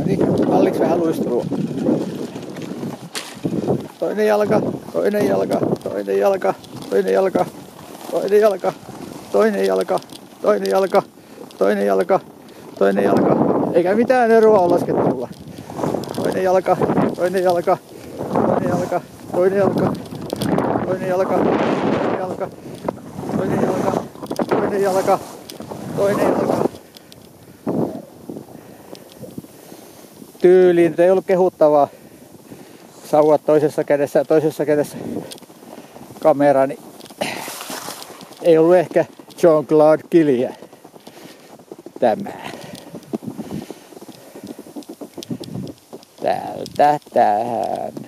Niin, malliksi vähän luistelua. Toinen jalka, toinen jalka, toinen jalka, toinen jalka, toinen jalka, toinen jalka, toinen jalka, toinen jalka, toinen jalka. Eikä mitään eroa ole laskettulla. Toinen jalka, toinen jalka, toinen jalka, toinen jalka, toinen jalka, toinen jalka, toinen jalka, toinen jalka, toinen jalka. Tyyliin, ei ollut kehuttavaa. Sauvat toisessa kädessä ja toisessa kädessä kamera, niin ei ollut ehkä Jean-Claude Killiä tämä. Täältä tähän.